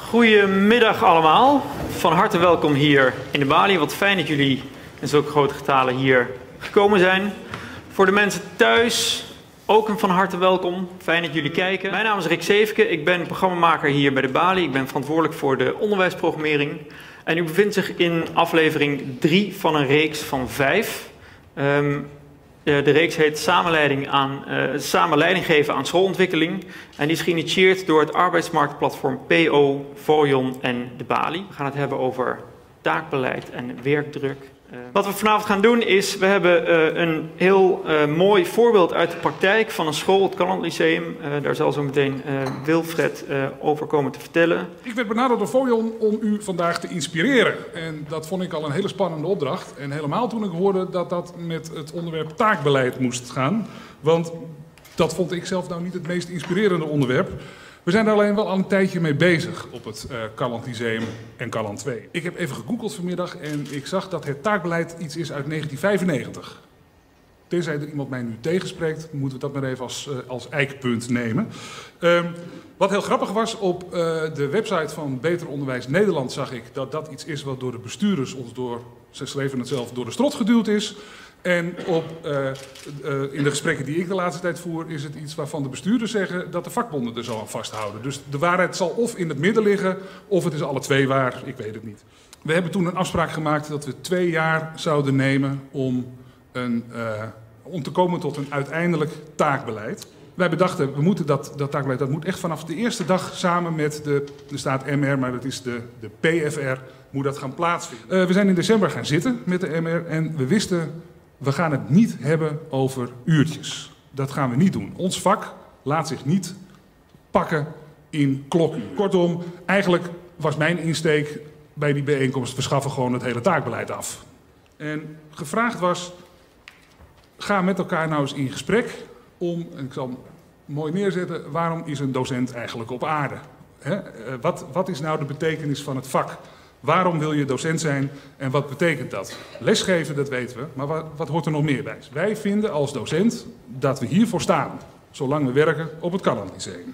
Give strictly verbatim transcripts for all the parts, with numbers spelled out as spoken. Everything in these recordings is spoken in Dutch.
Goedemiddag allemaal. Van harte welkom hier in de Bali. Wat fijn dat jullie in zulke grote getalen hier gekomen zijn. Voor de mensen thuis ook een van harte welkom. Fijn dat jullie kijken. Mijn naam is Rick Zeefke. Ik ben programmamaker hier bij de Bali. Ik ben verantwoordelijk voor de onderwijsprogrammering. En u bevindt zich in aflevering drie van een reeks van vijf. Um, de, de reeks heet Samenleiding, aan, uh, Samenleiding geven aan schoolontwikkeling. En die is geïnitieerd door het arbeidsmarktplatform P O, Vorion en de Bali. We gaan het hebben over taakbeleid en werkdruk. Uh, wat we vanavond gaan doen is, we hebben uh, een heel uh, mooi voorbeeld uit de praktijk van een school, het Caland Lyceum. Uh, daar zal zo meteen uh, Wilfred uh, over komen te vertellen. Ik werd benaderd door Vorion om u vandaag te inspireren. En dat vond ik al een hele spannende opdracht. En helemaal toen ik hoorde dat dat met het onderwerp taakbeleid moest gaan. Want dat vond ik zelf nou niet het meest inspirerende onderwerp. We zijn er alleen wel al een tijdje mee bezig op het uh, Caland Lyceum en Caland twee. Ik heb even gegoogeld vanmiddag en ik zag dat het taakbeleid iets is uit negentien vijfennegentig. Tenzij er iemand mij nu tegenspreekt, moeten we dat maar even als, uh, als eikpunt nemen. Uh, wat heel grappig was, op uh, de website van Beter Onderwijs Nederland zag ik dat dat iets is wat door de bestuurders ons door, ze schreven het zelf, door de strot geduwd is. En op, uh, uh, in de gesprekken die ik de laatste tijd voer, is het iets waarvan de bestuurders zeggen dat de vakbonden er zo aan vasthouden. Dus de waarheid zal of in het midden liggen, of het is alle twee waar, ik weet het niet. We hebben toen een afspraak gemaakt dat we twee jaar zouden nemen om, een, uh, om te komen tot een uiteindelijk taakbeleid. Wij bedachten, we moeten dat, dat taakbeleid, dat moet echt vanaf de eerste dag samen met de, er staat M R, maar dat is de, de P F R, moet dat gaan plaatsvinden. Uh, we zijn in december gaan zitten met de M R en we wisten, we gaan het niet hebben over uurtjes. Dat gaan we niet doen. Ons vak laat zich niet pakken in klokuur. Kortom, eigenlijk was mijn insteek bij die bijeenkomst, we schaffen gewoon het hele taakbeleid af. En gevraagd was, ga met elkaar nou eens in gesprek om, en ik zal hem mooi neerzetten, waarom is een docent eigenlijk op aarde? Hè? Wat, wat is nou de betekenis van het vak? Waarom wil je docent zijn en wat betekent dat? Lesgeven, dat weten we, maar wat, wat hoort er nog meer bij? Wij vinden als docent dat we hiervoor staan, zolang we werken op het Caland Lyceum.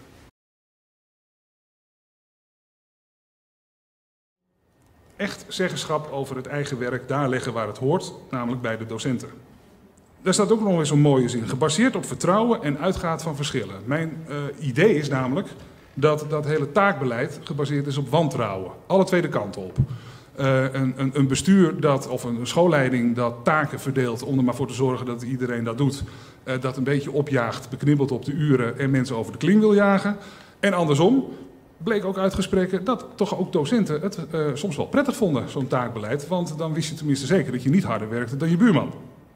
Echt zeggenschap over het eigen werk, daar leggen waar het hoort, namelijk bij de docenten. Daar staat ook nog eens een mooie zin, gebaseerd op vertrouwen en uitgaat van verschillen. Mijn uh, idee is namelijk dat dat hele taakbeleid gebaseerd is op wantrouwen. Alle twee de kanten op. Uh, een, een, een bestuur dat, of een schoolleiding dat taken verdeelt om er maar voor te zorgen dat iedereen dat doet. Uh, dat een beetje opjaagt, beknibbelt op de uren en mensen over de kling wil jagen. En andersom bleek ook uit gesprekken dat toch ook docenten het uh, soms wel prettig vonden, zo'n taakbeleid. Want dan wist je tenminste zeker dat je niet harder werkte dan je buurman.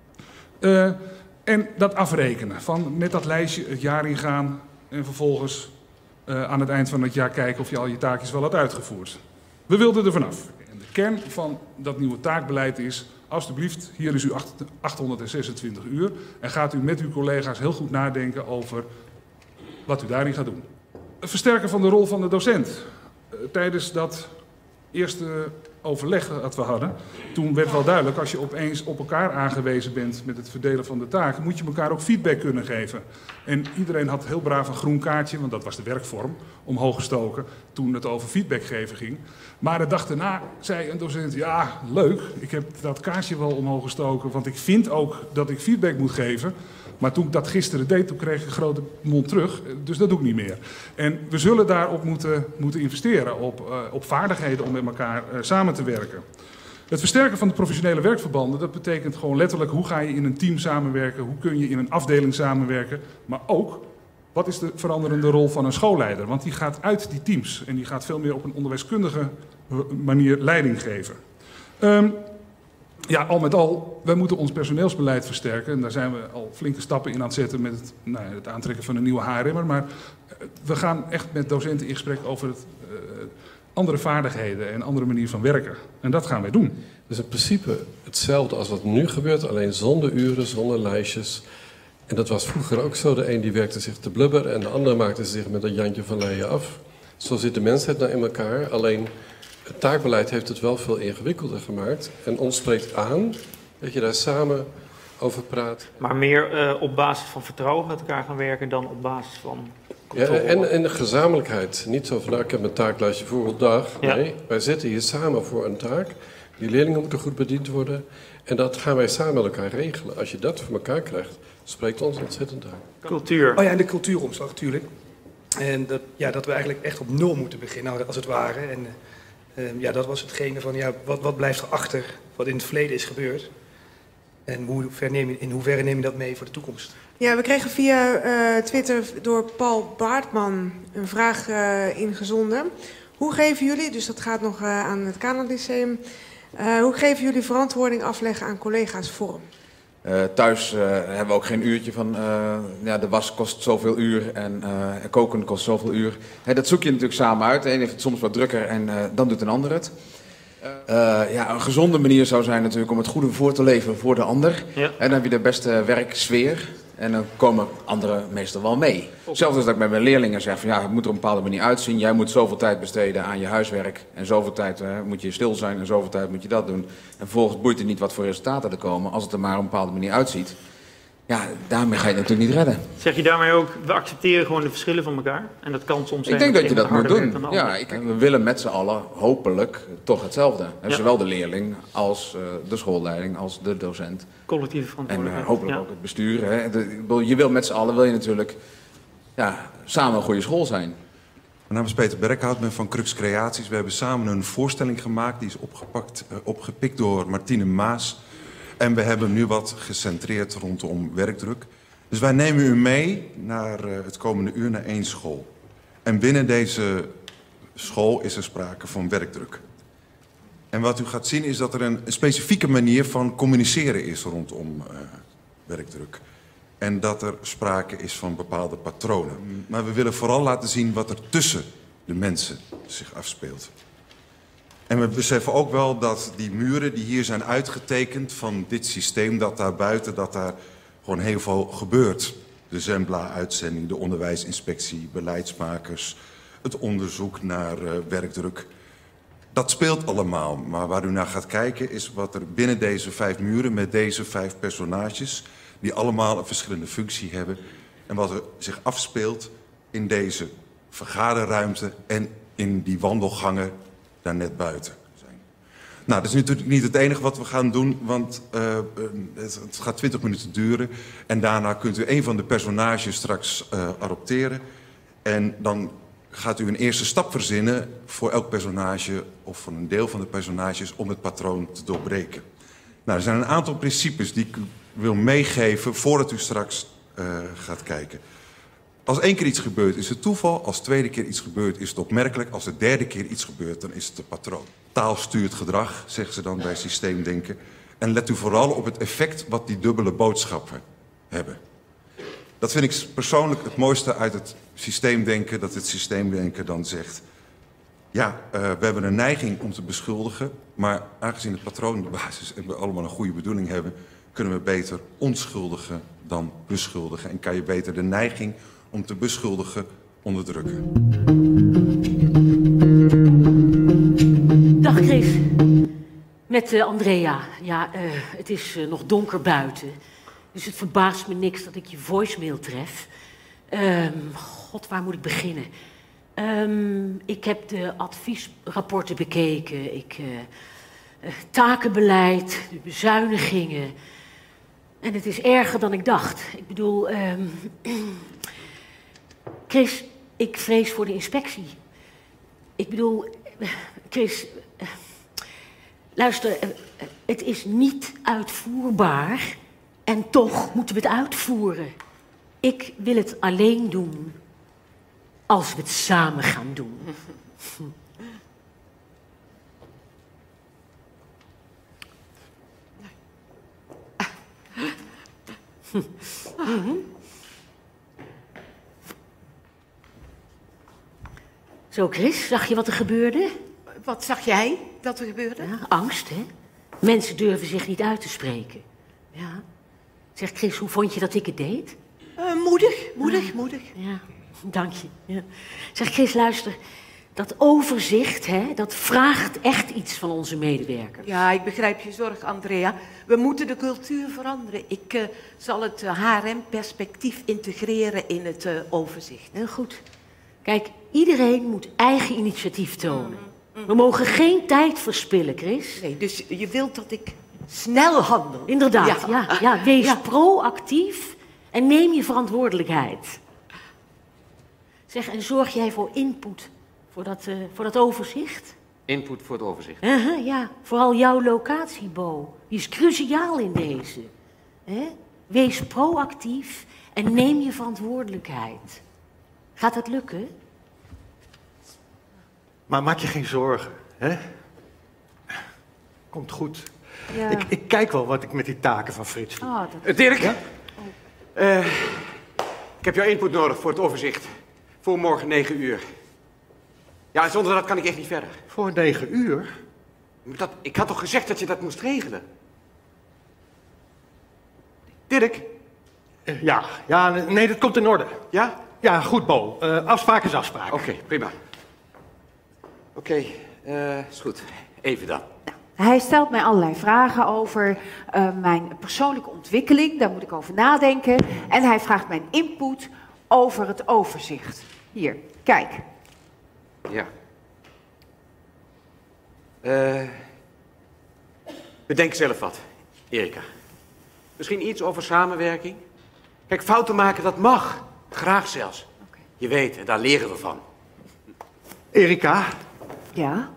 Uh, en dat afrekenen, van met dat lijstje het jaar ingaan en vervolgens Uh, aan het eind van het jaar kijken of je al je taakjes wel had uitgevoerd. We wilden er vanaf. En de kern van dat nieuwe taakbeleid is, alstublieft, hier is uw achthonderdzesentwintig uur en gaat u met uw collega's heel goed nadenken over wat u daarin gaat doen. Het versterken van de rol van de docent. Uh, tijdens dat eerste overleg dat we hadden, toen werd wel duidelijk, als je opeens op elkaar aangewezen bent met het verdelen van de taken, moet je elkaar ook feedback kunnen geven. En iedereen had heel braaf een groen kaartje, want dat was de werkvorm, omhoog gestoken toen het over feedback geven ging. Maar de dag daarna zei een docent, ja, leuk, ik heb dat kaartje wel omhoog gestoken, want ik vind ook dat ik feedback moet geven. Maar toen ik dat gisteren deed, toen kreeg ik een grote mond terug, dus dat doe ik niet meer. En we zullen daarop moeten, moeten investeren, op, uh, op vaardigheden om met elkaar uh, samen te werken. Het versterken van de professionele werkverbanden, dat betekent gewoon letterlijk hoe ga je in een team samenwerken, hoe kun je in een afdeling samenwerken, maar ook wat is de veranderende rol van een schoolleider, want die gaat uit die teams en die gaat veel meer op een onderwijskundige manier leiding geven. Um, Ja, al met al, wij moeten ons personeelsbeleid versterken. En daar zijn we al flinke stappen in aan het zetten met het, nou ja, het aantrekken van een nieuwe H R M'er. Maar we gaan echt met docenten in gesprek over het, uh, andere vaardigheden en andere manier van werken. En dat gaan wij doen. Dus in principe hetzelfde als wat nu gebeurt, alleen zonder uren, zonder lijstjes. En dat was vroeger ook zo. De een die werkte zich te blubber en de andere maakte zich met een Jantje van Leijen af. Zo zit de mensheid nou in elkaar. Alleen het taakbeleid heeft het wel veel ingewikkelder gemaakt. En ons spreekt aan dat je daar samen over praat. Maar meer uh, op basis van vertrouwen met elkaar gaan werken dan op basis van Ja, en, en de gezamenlijkheid. Niet zo van, nou, ik heb een taaklijstje voor een dag. Ja. Nee, wij zitten hier samen voor een taak. Die leerlingen moeten goed bediend worden. En dat gaan wij samen met elkaar regelen. Als je dat voor elkaar krijgt, spreekt ons ontzettend aan. Cultuur. Oh ja, en de cultuuromslag natuurlijk. En dat, ja, dat we eigenlijk echt op nul moeten beginnen, als het ware. En uh, ja, dat was hetgene van, ja, wat, wat blijft er achter wat in het verleden is gebeurd? En hoe ver neem je, in hoeverre neem je dat mee voor de toekomst? Ja, we kregen via uh, Twitter door Paul Baartman een vraag uh, ingezonden. Hoe geven jullie, dus dat gaat nog uh, aan het Canon Lyceum, uh, hoe geven jullie verantwoording afleggen aan collega's vorm? Uh, thuis uh, hebben we ook geen uurtje van, uh, ja, de was kost zoveel uur en uh, koken kost zoveel uur. He, dat zoek je natuurlijk samen uit. De een heeft het soms wat drukker en uh, dan doet een ander het. Uh, ja, een gezonde manier zou zijn natuurlijk om het goede voor te leven voor de ander. Ja. En dan heb je de beste werksfeer en dan komen anderen meestal wel mee. Zelfs als ik met mijn leerlingen zeg van ja, het moet er op een bepaalde manier uitzien. Jij moet zoveel tijd besteden aan je huiswerk en zoveel tijd uh, moet je stil zijn en zoveel tijd moet je dat doen. En vervolgens boeit het niet wat voor resultaten er komen als het er maar op een bepaalde manier uitziet. Ja, daarmee ga je het natuurlijk niet redden. Zeg je daarmee ook, we accepteren gewoon de verschillen van elkaar? En dat kan soms zijn. Ik denk dat je dat moet doen. Dan Ja, ik, we willen met z'n allen hopelijk toch hetzelfde. Ja. Zowel de leerling als uh, de schoolleiding als de docent. Collectieve En verantwoordelijkheid. uh, hopelijk Ja. ook het bestuur. Hè. De, ik bedoel, je wil met z'n allen wil je natuurlijk ja, samen een goede school zijn. Mijn naam is Peter Berkhout, ik ben van Crux Creaties. We hebben samen een voorstelling gemaakt, die is opgepakt, uh, opgepikt door Martine Maas. En we hebben nu wat gecentreerd rondom werkdruk. Dus wij nemen u mee naar uh, het komende uur naar één school. En binnen deze school is er sprake van werkdruk. En wat u gaat zien is dat er een specifieke manier van communiceren is rondom uh, werkdruk. En dat er sprake is van bepaalde patronen. Maar we willen vooral laten zien wat er tussen de mensen zich afspeelt. En we beseffen ook wel dat die muren die hier zijn uitgetekend van dit systeem, dat daar buiten, dat daar gewoon heel veel gebeurt. De Zembla-uitzending, de onderwijsinspectie, beleidsmakers, het onderzoek naar uh, werkdruk. Dat speelt allemaal, maar waar u naar gaat kijken is wat er binnen deze vijf muren met deze vijf personages, die allemaal een verschillende functie hebben, en wat er zich afspeelt in deze vergaderruimte en in die wandelgangen daar net buiten zijn. Nou, dat is natuurlijk niet het enige wat we gaan doen, want uh, het, het gaat twintig minuten duren. En daarna kunt u een van de personages straks uh, adopteren. En dan gaat u een eerste stap verzinnen voor elk personage of voor een deel van de personages om het patroon te doorbreken. Nou, er zijn een aantal principes die ik wil meegeven voordat u straks uh, gaat kijken. Als één keer iets gebeurt is het toeval, als tweede keer iets gebeurt is het opmerkelijk, als de derde keer iets gebeurt dan is het een patroon. Taal stuurt gedrag, zeggen ze dan bij systeemdenken. En let u vooral op het effect wat die dubbele boodschappen hebben. Dat vind ik persoonlijk het mooiste uit het systeemdenken, dat het systeemdenken dan zegt, ja, uh, we hebben een neiging om te beschuldigen, maar aangezien het patroon de basis en we allemaal een goede bedoeling hebben, kunnen we beter onschuldigen dan beschuldigen. En kan je beter de neiging om te beschuldigen onderdrukken. Dag Chris, met uh, Andrea. Ja, uh, het is uh, nog donker buiten, dus het verbaast me niks dat ik je voicemail tref. Um, God, waar moet ik beginnen? Um, ik heb de adviesrapporten bekeken, ik, uh, uh, takenbeleid, de bezuinigingen. En het is erger dan ik dacht. Ik bedoel, um, Chris, ik vrees voor de inspectie. Ik bedoel, Chris, uh, luister, uh, het is niet uitvoerbaar en toch moeten we het uitvoeren. Ik wil het alleen doen als we het samen gaan doen. Mm-hmm. Zo, Chris, zag je wat er gebeurde? Wat zag jij dat er gebeurde? Ja, angst, hè? Mensen durven zich niet uit te spreken. Ja. Zeg, Chris, hoe vond je dat ik het deed? Uh, moedig, moedig, uh, moedig. Ja, dank je. Ja. Zeg, Chris, luister. Dat overzicht, hè, dat vraagt echt iets van onze medewerkers. Ja, ik begrijp je zorg, Andrea. We moeten de cultuur veranderen. Ik uh, zal het uh, H R M-perspectief integreren in het uh, overzicht. Heel goed. Kijk, iedereen moet eigen initiatief tonen. Mm. We mogen geen tijd verspillen, Chris. Nee, dus je wilt dat ik snel handel? Inderdaad, ja. ja, ja. Wees ja. proactief en neem je verantwoordelijkheid. Zeg, en zorg jij voor input voor dat, uh, voor dat overzicht? Input voor het overzicht? Uh-huh, ja, vooral jouw locatie, Bo. Die is cruciaal in deze. He? Wees proactief en neem je verantwoordelijkheid. Gaat dat lukken? Maar maak je geen zorgen, hè? Komt goed. Ja. Ik, ik kijk wel wat ik met die taken van Frits doe. Oh, dat... Uh, Dirk, ja? uh, ik heb jouw input nodig voor het overzicht. Voor morgen negen uur. Ja, zonder dat kan ik echt niet verder. Voor negen uur? Dat, ik had toch gezegd dat je dat moest regelen? Dirk? Uh, ja, ja, nee, dat komt in orde. Ja? Ja, goed, Bo. Uh, afspraak is afspraak. Oké, okay, prima. Oké, okay, uh, is goed. Even dan. Hij stelt mij allerlei vragen over uh, mijn persoonlijke ontwikkeling. Daar moet ik over nadenken. En hij vraagt mijn input over het overzicht. Hier, kijk. Ja. Uh, bedenk zelf wat, Erika. Misschien iets over samenwerking? Kijk, fouten maken, dat mag. Graag zelfs. Okay. Je weet, daar leren we van. Erika? Ja?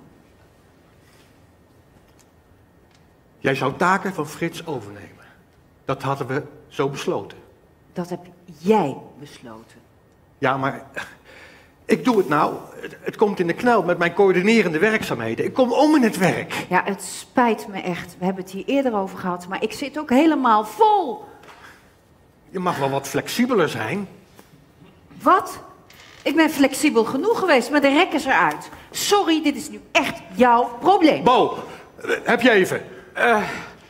Jij zou taken van Frits overnemen. Dat hadden we zo besloten. Dat heb jij besloten. Ja, maar ik doe het nou. Het, het komt in de knel met mijn coördinerende werkzaamheden. Ik kom om in het werk. Ja, het spijt me echt. We hebben het hier eerder over gehad, maar ik zit ook helemaal vol. Je mag wel wat flexibeler zijn. Wat? Ik ben flexibel genoeg geweest, maar de rek is eruit. Sorry, dit is nu echt jouw probleem. Bo, heb je even? Uh,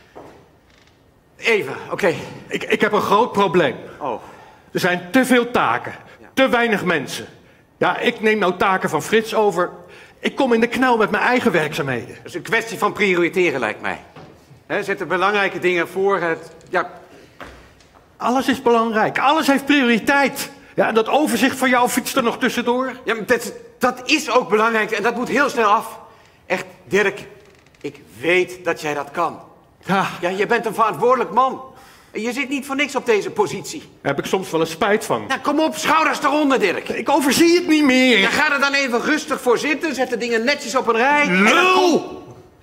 even, oké. Okay. Ik, ik heb een groot probleem. Oh. Er zijn te veel taken. Ja. Te weinig mensen. Ja, ik neem nou taken van Frits over. Ik kom in de knel met mijn eigen werkzaamheden. Dat is een kwestie van prioriteren, lijkt mij. He, zet de belangrijke dingen voor. Het, ja. Alles is belangrijk. Alles heeft prioriteit. Ja, en dat overzicht van jou fietst er nog tussendoor. Ja, maar dat, dat is ook belangrijk en dat moet heel snel af. Echt, Dirk, ik weet dat jij dat kan. Ja. Ja, je bent een verantwoordelijk man. En je zit niet voor niks op deze positie. Daar heb ik soms wel een spijt van. Nou, kom op, schouders eronder, Dirk. Ik overzie het niet meer. Ja, ga er dan even rustig voor zitten. Zet de dingen netjes op een rij. Lul! Kom...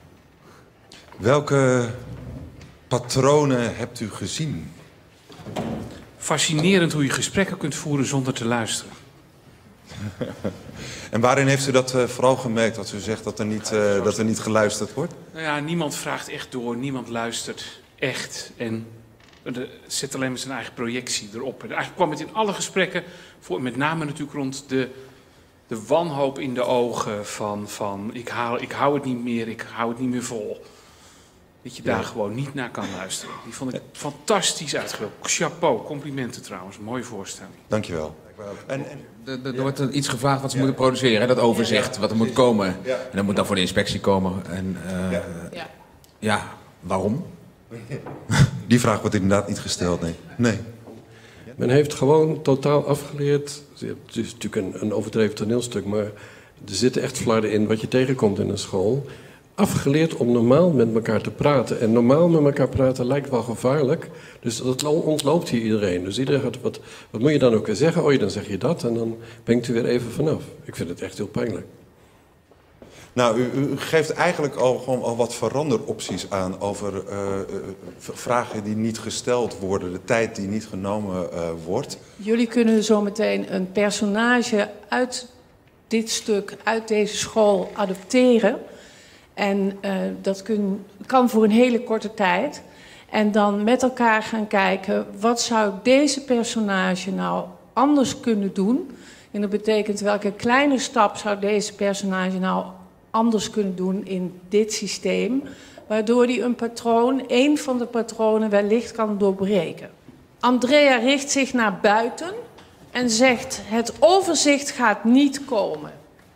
Welke patronen hebt u gezien? Fascinerend hoe je gesprekken kunt voeren zonder te luisteren. En waarin heeft u dat uh, vooral gemerkt, dat u zegt dat er, niet, uh, dat er niet geluisterd wordt? Nou ja, niemand vraagt echt door, niemand luistert echt. En er zit alleen maar zijn eigen projectie erop. En eigenlijk kwam het in alle gesprekken, voor, met name natuurlijk rond de, de wanhoop in de ogen van, van ik, haal, ik hou het niet meer, ik hou het niet meer vol. Dat je daar ja. gewoon niet naar kan luisteren. Die vond ik fantastisch uitgewerkt. Chapeau, complimenten trouwens, mooie voorstelling. Dankjewel. En, en, er wordt iets gevraagd wat ze ja. moeten produceren, hè? Dat overzicht, ja, wat er moet komen. Ja. En dat moet dan voor de inspectie komen. En, uh, ja. Ja. ja, waarom? Die vraag wordt inderdaad niet gesteld, nee. nee. Men heeft gewoon totaal afgeleerd. Het is natuurlijk een, een overdreven toneelstuk, maar er zitten echt flarden in wat je tegenkomt in een school. Afgeleerd om normaal met elkaar te praten. En normaal met elkaar praten lijkt wel gevaarlijk. Dus dat ontloopt hier iedereen. Dus iedereen gaat, wat, wat moet je dan ook weer zeggen? Oh, dan zeg je dat en dan benkt u weer even vanaf. Ik vind het echt heel pijnlijk. Nou, u, u geeft eigenlijk al, gewoon al wat veranderopties aan over uh, vragen die niet gesteld worden, de tijd die niet genomen uh, wordt. Jullie kunnen zo meteen een personage uit dit stuk, uit deze school adopteren. En uh, dat kun, kan voor een hele korte tijd. En dan met elkaar gaan kijken, wat zou deze personage nou anders kunnen doen? En dat betekent, welke kleine stap zou deze personage nou anders kunnen doen in dit systeem, waardoor hij een patroon, één van de patronen wellicht kan doorbreken. Andrea richt zich naar buiten en zegt, het overzicht gaat niet komen.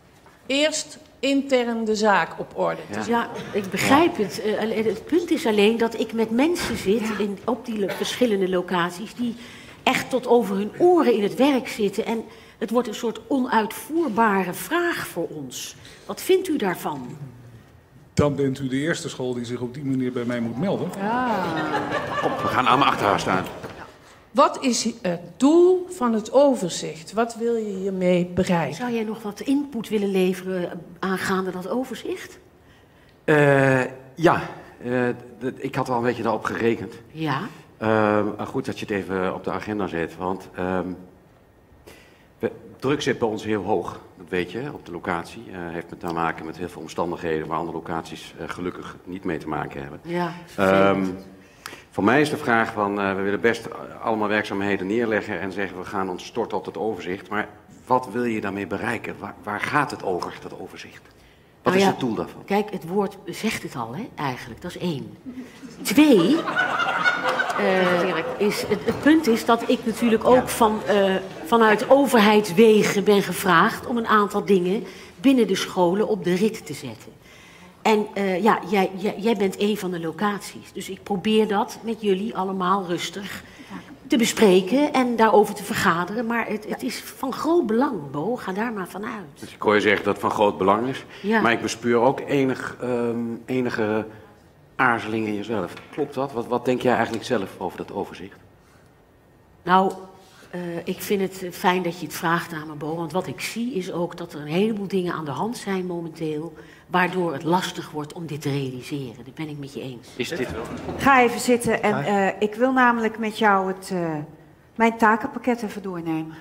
eerst intern de zaak op orde te zetten. Ja, ik begrijp het. Uh, het punt is alleen dat ik met mensen zit ja. in, op die verschillende locaties die echt tot over hun oren in het werk zitten. En het wordt een soort onuitvoerbare vraag voor ons. Wat vindt u daarvan? Dan bent u de eerste school die zich op die manier bij mij moet melden. Ja. Op, we gaan allemaal achter haar staan. Wat is het doel van het overzicht? Wat wil je hiermee bereiken? Zou jij nog wat input willen leveren aangaande dat overzicht? Uh, ja, uh, ik had wel een beetje daarop gerekend. Ja. Uh, goed dat je het even op de agenda zet, want uh, we, druk zit bij ons heel hoog, dat weet je, op de locatie. Uh, heeft met te maken met heel veel omstandigheden waar andere locaties uh, gelukkig niet mee te maken hebben. Ja, um, voor mij is de vraag van, uh, we willen best allemaal werkzaamheden neerleggen en zeggen we gaan ons storten op het overzicht. Maar wat wil je daarmee bereiken? Waar, waar gaat het over, dat overzicht? Wat nou is ja, het doel daarvan? Kijk, het woord zegt het al, hè, eigenlijk. Dat is één. Twee, uh, is, het, het punt is dat ik natuurlijk ook van, uh, vanuit overheidswegen ben gevraagd om een aantal dingen binnen de scholen op de rit te zetten. En uh, ja, jij, jij, jij bent een van de locaties. Dus ik probeer dat met jullie allemaal rustig te bespreken en daarover te vergaderen. Maar het, het is van groot belang, Bo. Ga daar maar vanuit. Dus ik hoor je zeggen dat het van groot belang is. Ja. Maar ik bespeur ook enig, um, enige aarzeling in jezelf. Klopt dat? Wat, wat denk jij eigenlijk zelf over dat overzicht? Nou, uh, ik vind het fijn dat je het vraagt aan me, Bo. Want wat ik zie is ook dat er een heleboel dingen aan de hand zijn momenteel, waardoor het lastig wordt om dit te realiseren. Dat ben ik met je eens. Is dit wel? Ga even zitten en uh, ik wil namelijk met jou het, uh, mijn takenpakket even doornemen.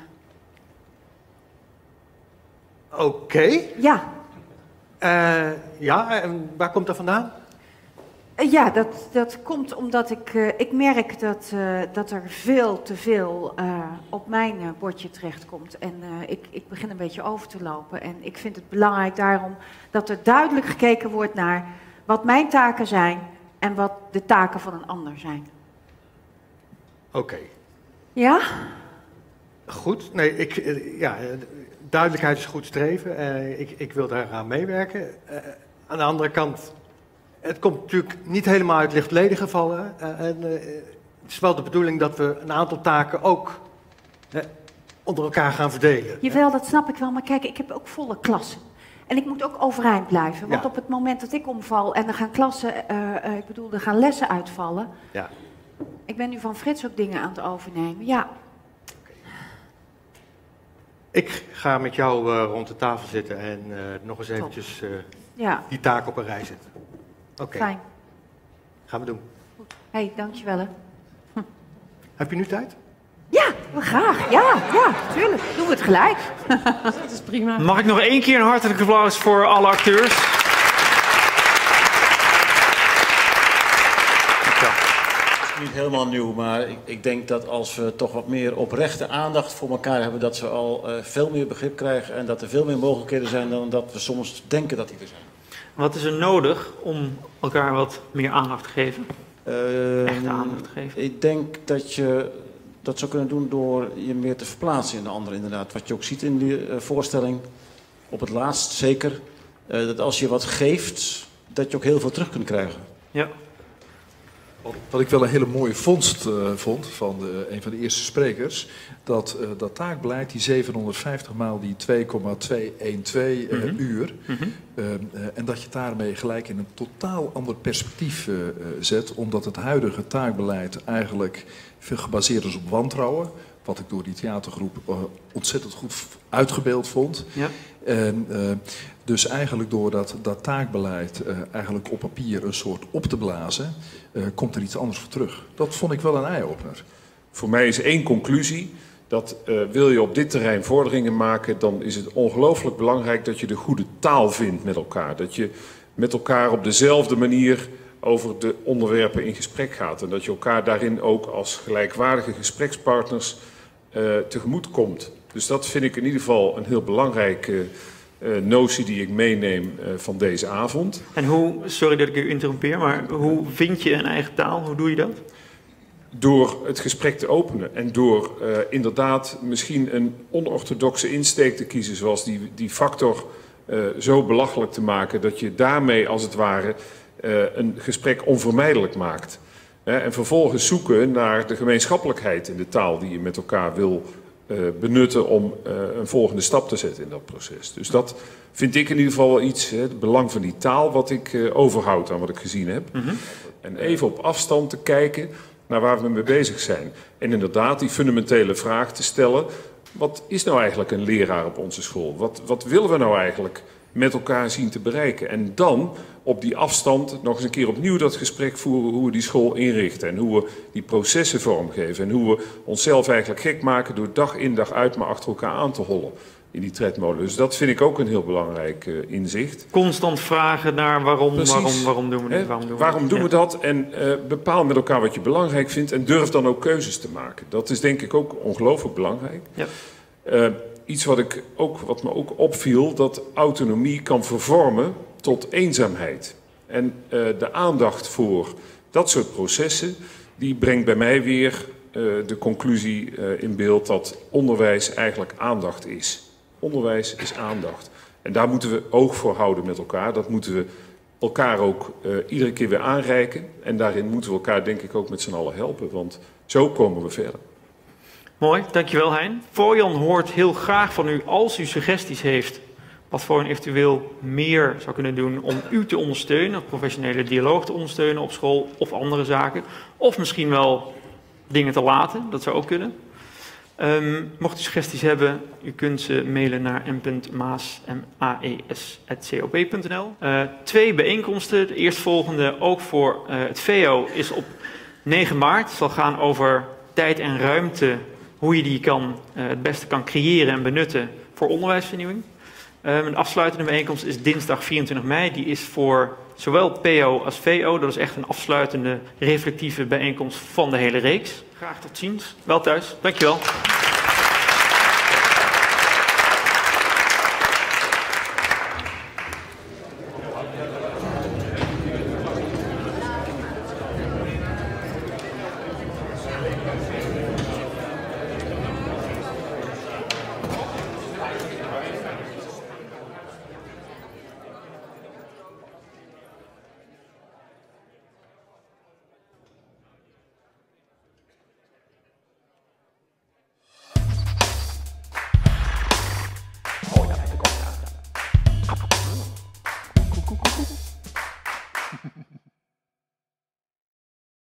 Oké. Okay. Ja. Uh, ja, en waar komt dat vandaan? Uh, ja, dat, dat komt omdat ik, uh, ik merk dat, uh, dat er veel te veel uh, op mijn uh, bordje terechtkomt. En uh, ik, ik begin een beetje over te lopen. En ik vind het belangrijk daarom dat er duidelijk gekeken wordt naar wat mijn taken zijn en wat de taken van een ander zijn. Oké. Okay. Ja? Goed. Nee, ik, uh, ja, duidelijkheid is goed streven. Uh, ik, ik wil daaraan meewerken. Uh, aan de andere kant, het komt natuurlijk niet helemaal uit lichtleden gevallen. Uh, en, uh, het is wel de bedoeling dat we een aantal taken ook uh, onder elkaar gaan verdelen. Jawel, dat snap ik wel. Maar kijk, ik heb ook volle klassen. En ik moet ook overeind blijven. Want ja. op het moment dat ik omval en er gaan klassen, uh, uh, ik bedoel, er gaan lessen uitvallen. Ja. Ik ben nu van Frits ook dingen aan het overnemen. Ja. Okay. Ik ga met jou uh, rond de tafel zitten en uh, nog eens eventjes uh, ja. die taak op een rij zetten. Oké. Okay. Fijn. Gaan we doen. Hé, hey, dankjewel hè. Hm. Heb je nu tijd? Ja, graag. Ja, ja, tuurlijk. Doen we het gelijk. Dat is prima. Mag ik nog één keer een hartelijk applaus voor alle acteurs? Niet helemaal nieuw, maar ik, ik denk dat als we toch wat meer oprechte aandacht voor elkaar hebben, dat we al uh, veel meer begrip krijgen en dat er veel meer mogelijkheden zijn dan dat we soms denken dat die er zijn. Wat is er nodig om elkaar wat meer aandacht te geven? Uh, Echte aandacht te geven? Ik denk dat je dat zou kunnen doen door je meer te verplaatsen in de ander inderdaad. Wat je ook ziet in die uh, voorstelling, op het laatst zeker, uh, dat als je wat geeft, dat je ook heel veel terug kunt krijgen. Ja. Wat ik wel een hele mooie vondst uh, vond van de, een van de eerste sprekers, dat uh, dat taakbeleid, die zevenhonderdvijftig maal die twee komma tweehonderdtwaalf uh, mm-hmm. uur, mm-hmm. uh, uh, en dat je daarmee gelijk in een totaal ander perspectief uh, uh, zet, omdat het huidige taakbeleid eigenlijk veel gebaseerd is op wantrouwen, wat ik door die theatergroep uh, ontzettend goed uitgebeeld vond. Ja. En, uh, dus eigenlijk door dat, dat taakbeleid uh, eigenlijk op papier een soort op te blazen, uh, komt er iets anders voor terug. Dat vond ik wel een eye-opener. Voor mij is één conclusie, dat uh, wil je op dit terrein vorderingen maken, dan is het ongelooflijk belangrijk dat je de goede taal vindt met elkaar. Dat je met elkaar op dezelfde manier over de onderwerpen in gesprek gaat. En dat je elkaar daarin ook als gelijkwaardige gesprekspartners uh, tegemoet komt. Dus dat vind ik in ieder geval een heel belangrijke uh, notie die ik meeneem uh, van deze avond. En hoe, sorry dat ik u interrompeer, maar hoe vind je een eigen taal? Hoe doe je dat? Door het gesprek te openen en door uh, inderdaad misschien een onorthodoxe insteek te kiezen, zoals die, die factor uh, zo belachelijk te maken dat je daarmee als het ware uh, een gesprek onvermijdelijk maakt. Hè, en vervolgens zoeken naar de gemeenschappelijkheid in de taal die je met elkaar wil uh, benutten om uh, een volgende stap te zetten in dat proces. Dus dat vind ik in ieder geval wel iets, hè, het belang van die taal, wat ik uh, overhoud aan wat ik gezien heb. Mm-hmm. En even op afstand te kijken naar waar we mee bezig zijn. En inderdaad die fundamentele vraag te stellen, wat is nou eigenlijk een leraar op onze school? Wat, wat willen we nou eigenlijk met elkaar zien te bereiken? En dan op die afstand nog eens een keer opnieuw dat gesprek voeren hoe we die school inrichten en hoe we die processen vormgeven en hoe we onszelf eigenlijk gek maken door dag in dag uit maar achter elkaar aan te hollen in die tredmolen. Dus dat vind ik ook een heel belangrijk uh, inzicht. Constant vragen naar waarom, waarom, waarom doen we dit? He, waarom doen we, waarom doen ja. we dat? En uh, bepaal met elkaar wat je belangrijk vindt en durf dan ook keuzes te maken. Dat is denk ik ook ongelooflijk belangrijk. Ja. Uh, iets wat, ik ook, wat me ook opviel, dat autonomie kan vervormen tot eenzaamheid. En uh, de aandacht voor dat soort processen, die brengt bij mij weer uh, de conclusie uh, in beeld dat onderwijs eigenlijk aandacht is. Onderwijs is aandacht. En daar moeten we oog voor houden met elkaar. Dat moeten we elkaar ook uh, iedere keer weer aanreiken. En daarin moeten we elkaar denk ik ook met z'n allen helpen. Want zo komen we verder. Mooi, dankjewel Hein. Voorjan hoort heel graag van u als u suggesties heeft wat Voorjan eventueel meer zou kunnen doen om u te ondersteunen, of professionele dialoog te ondersteunen op school of andere zaken. Of misschien wel dingen te laten, dat zou ook kunnen. Um, mocht u suggesties hebben, u kunt ze mailen naar m punt maes apt punt n l. Uh, twee bijeenkomsten. De eerstvolgende, ook voor uh, het V O, is op negen maart. Het zal gaan over tijd en ruimte, hoe je die kan, uh, het beste kan creëren en benutten voor onderwijsvernieuwing. Um, een afsluitende bijeenkomst is dinsdag vierentwintig mei. Die is voor zowel P O als V O. Dat is echt een afsluitende, reflectieve bijeenkomst van de hele reeks. Graag tot ziens. Wel thuis. Dankjewel.